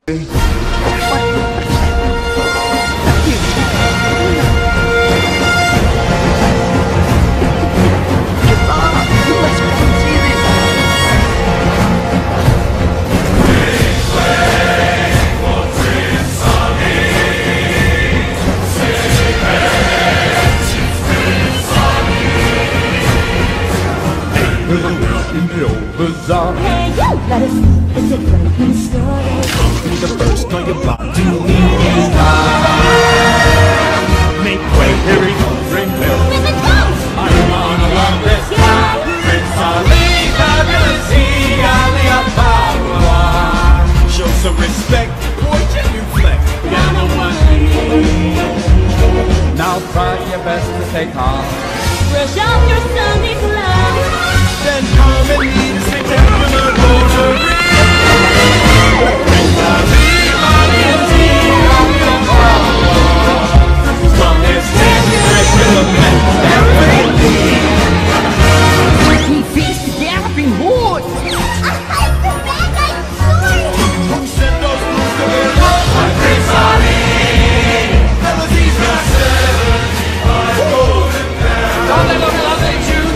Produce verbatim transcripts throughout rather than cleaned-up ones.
Bazaar. Hey, you! Let us see. It's a frightening story. Be the first on your block to leave his time. Make way, here he comes, ring bell. Mister Jones! I wanna love this guy. Prince Ali, fabulous, he, Ali Apollo. Show some respect, boy, genuflect. Down on one knee. Now try your best to stay calm. Brush off your Sunday clothes. Then come and meet us in the rosary. Prince Ali, Ali and tea, Ali Apollo. From his neck, fresh to the men, everything. He feeds the galloping horse. I like the bad guy's sword. Who sent those fools to their love? My Prince Ali. Melodies not seventy-five golden bells. Don't let them love they choose.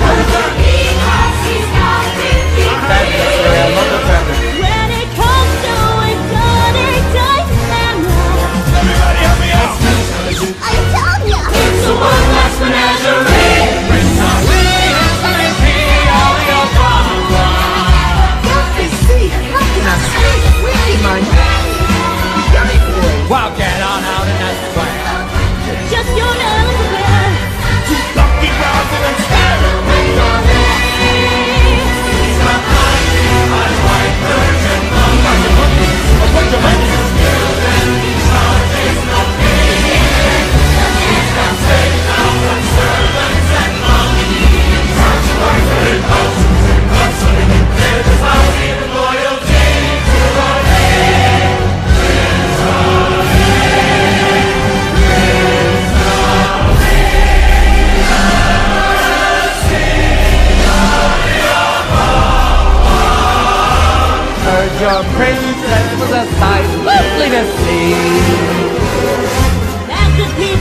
When it comes to exotic type animals, Everybody help me out. I told ya! It's a one-last menagerie. Prince Ali, Ali P, Ali Apollo. I see. How can I say? Really, my man. You got it, boy. Well, get on out in that square. Just your nose aware. Two lucky browsing and staring. He's not mighty, I'm white virgin. I'm not your monkey. A bunch of monkeys. He's not, there's no king. He's not safe now from servants and monkeys. Such perfect houses and hustling. There's a house in loyalty to our name. Prince Ali, Prince Ali, heard your princess was a sight lovely to see. That's the people.